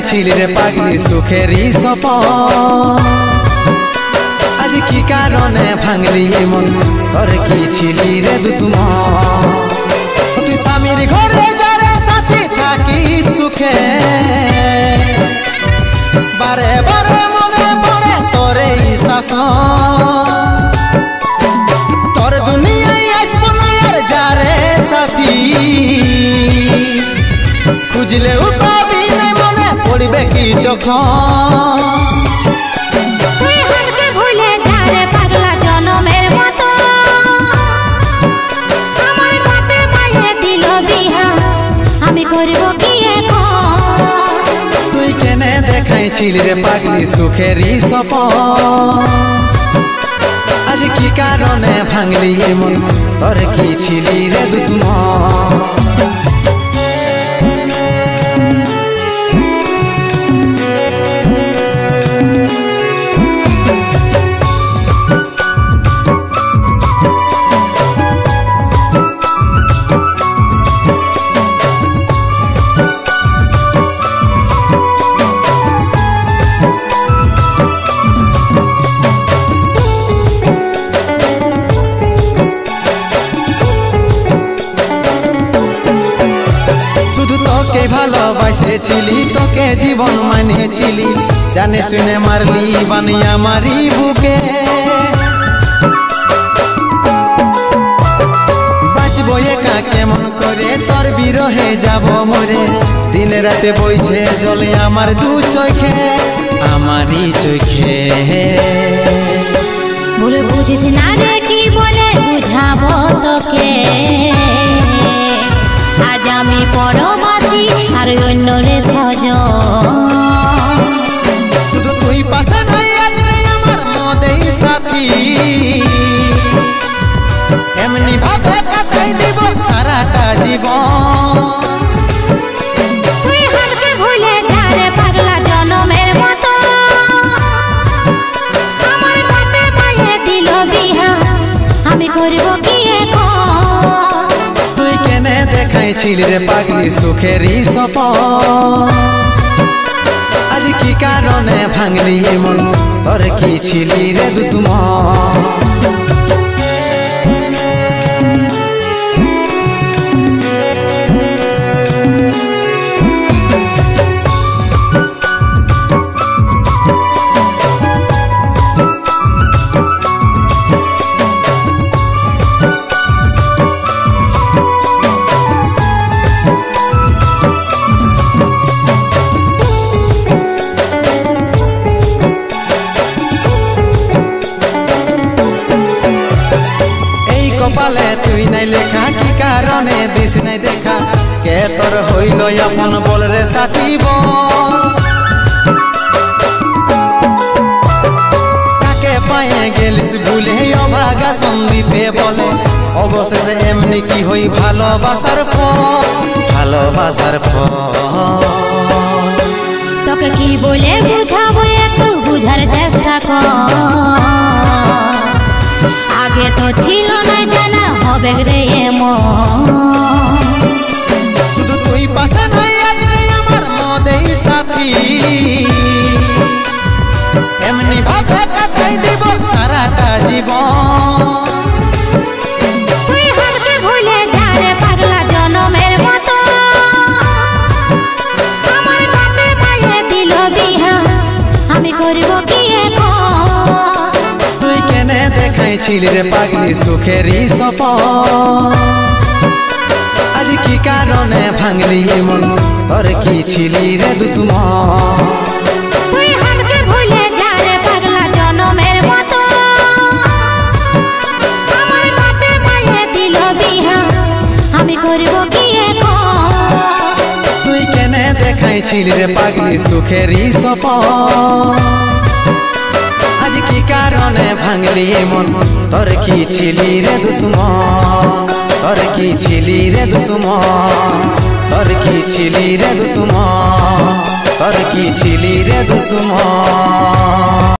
দেখাইছিলি রে পাগলি সুখেরই সপন আজ কি কারণে ভাঙলি মন তোর কি ছিলি রে দুশ্মন তুই স্বামীর ঘরে যারে সাথী থাকি সুখে বারে বারে মনে পড়ে তোরে শাসন তোর দুনিয়ায় আসবো না আর যারে সাথী খুঁজলে পাবি না মনে পড়বে কি যখন তুই হারকে ভুলে যা রে পাগলা জনমের মতো আমার বাপে মায়ে দিল বিহা আমি করব কি এখন তুই কেনে দেখাইছিলি রে পাগলি সুখেরই সপন আজ কি কারণে ভাঙলি মন তোর কি ছিলি রে দুশ্মন তোকে ভালোবাসেছিলি তোকে জীবন মানেছিলি জানে শুনে মারলি বানিয়া মারি বুকে বাঁচবো একা কেমন করে তোর বিরহে যাব মরে দিন রাতে বইছে জলে আমার দু চোখে আমারই চোখে বলে বুঝিস না রে কি বলে বুঝাবো তোকে আজ আমি পরবাসী আর অন্য রে সজন শুধু তুই পাশে নাই আজ রে আমার মদেই সাথী এমনি ভাবে কাটাই দিব সারাটা জীবন তুই হারকে ভুলে যা রে পাগলা জনমের মতো আমার বাপে মায়ে দিল বিহা আমি করব কি এখন তুই কেনে দেখাইছিলি রে পাগলি সুখেরই সপন আজ কি কারণে ভাঙলি মন তোর কি ছিলি রে দুশ্মন কপালে তুই নাই লেখা কি কারণে দিস নাই দেখা কে তোর হইল আপন বল রে সাথী বল কাকে পায়ে গেলিস ভুলে অভাগা সন্দীপে বলে অবশেষে এমনি কি হই ভালোবাসার ফল ভালোবাসার ফল তোকে কি বলে বুঝাবো একটু বুঝার চেষ্টা কর আগে তো ছিল না জানা হবে রে এমন শুধু তুই পাশে নাই আজ রে আমার মদেই সাথী এমনি ভাবে কাটাই দিব সারাটা জীবন তুই হারকে ভুলে যা রে পাগলা জনমের মতো আমার বাপে মায়ে দিল বিহা আমি করব কি এখন তুই কেনে দেখাইছিলি রে পাগলি সুখেরই সপন আজ কি কারণে ভাঙলি মন তোর কি ছিলি রে দুশ্মন তুই হারকে ভুলে যা রে পাগলা জনমের মতো আমার বাপে মায়ে দিল বিহা আমি করব কি এখন তুই কেনে দেখাইছিলি রে পাগলি সুখেরই সপন আজ কি কারণে ভাঙলি মন তোর কি ছিলি রে দুশ্মন তোর কি ছিলি রে দুশ্মন তোর কি ছিলি রে দুশ্মন তোর কি ছিলি রে দুশ্মন।